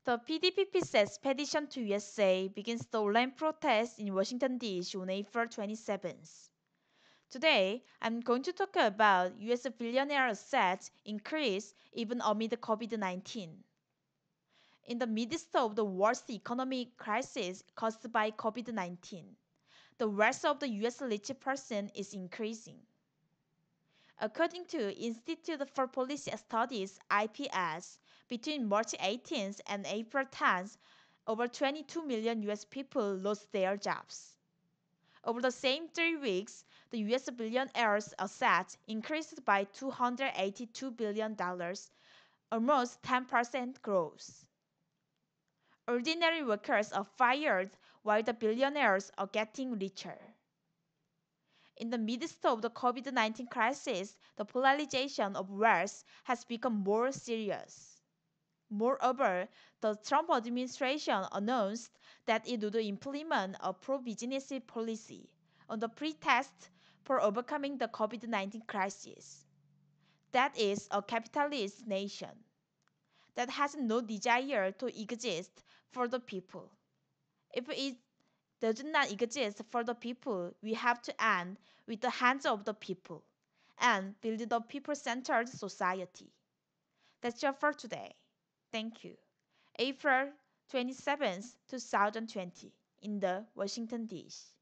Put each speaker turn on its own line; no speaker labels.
The PDPP says petition to USA begins the online protest in Washington, D.C. on April 27th. Today, I'm going to talk about US billionaire assets increase even amid COVID-19. In the midst of the worst economic crisis caused by COVID-19, the wealth of the US rich person is increasing. According to Institute for Policy Studies (IPS), between March 18th and April 10th, over 22 million US people lost their jobs. Over the same 3 weeks, the US billionaires' assets increased by $282 billion, almost 10% growth. Ordinary workers are fired while the billionaires are getting richer. In the midst of the COVID-19 crisis, the polarization of wealth has become more serious. Moreover, the Trump administration announced that it would implement a pro-business policy on the pretext for overcoming the COVID-19 crisis. That is a capitalist nation that has no desire to exist for the people. If it does not exist for the people, we have to end with the hands of the people and build the people-centered society. That's all for today. Thank you. April 27th, 2020, in the Washington, D.C.